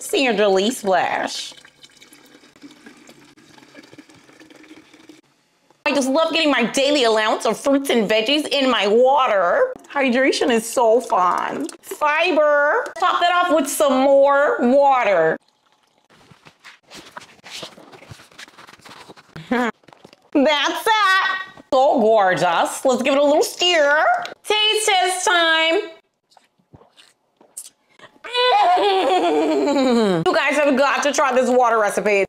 Sandra Lee splash. I just love getting my daily allowance of fruits and veggies in my water. Hydration is so fun. Fiber. Top that off with some more water. That's that. So gorgeous. Let's give it a little stir. Taste test time. You guys have got to try this water recipe.